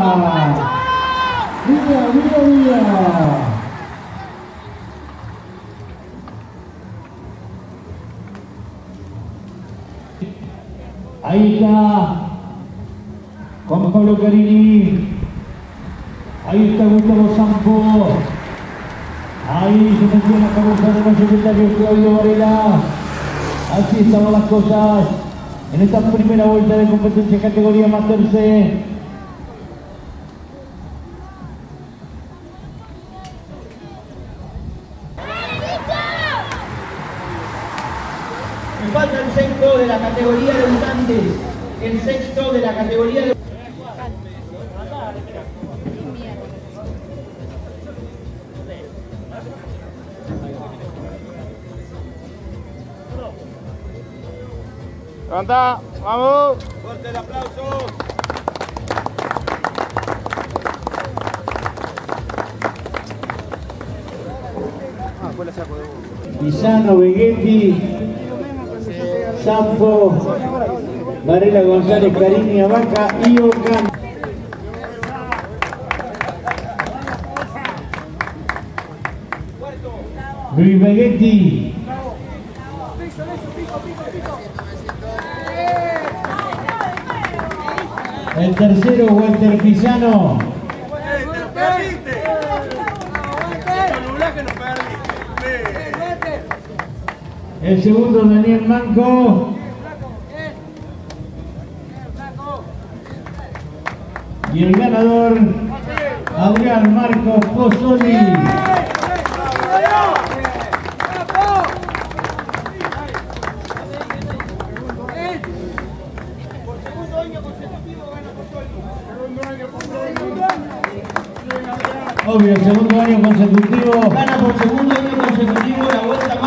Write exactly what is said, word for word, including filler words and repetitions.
Mira, mira, mira. Ahí está Juan Pablo Carini. Ahí está Gustavo Sampo. Ahí se metió en la cabeza de los secretarios Claudio Varela. Así estaban las cosas en esta primera vuelta de competencia categoría Masterse. Me falta el sexto de la categoría de debutantes. El sexto de la categoría de... Levanta, vamos. Fuerte el aplauso. Pisano, Vegetti, Sampo, Varela, González, Carini, Abaca y Ocampo. Luis Vegetti. El tercero, Walter Pisano. El segundo, Daniel Manco. Y el ganador, Adrián Marcos Pozzoli. Obvio, segundo año consecutivo. Gana por segundo año consecutivo la vuelta.